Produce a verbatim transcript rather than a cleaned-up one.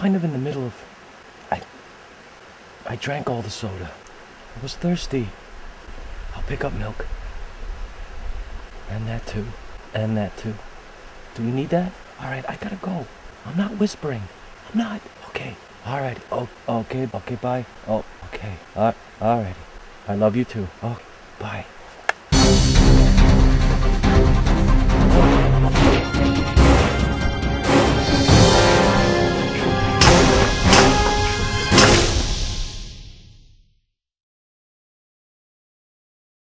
kind of in the middle of... I... I drank all the soda. I was thirsty. I'll pick up milk. And that too. And that too. Do you need that? Alright, I gotta go. I'm not whispering. I'm not. Okay. Alright. Oh, okay. Okay, bye. Oh, okay. Uh, alright. I love you too. Oh, bye.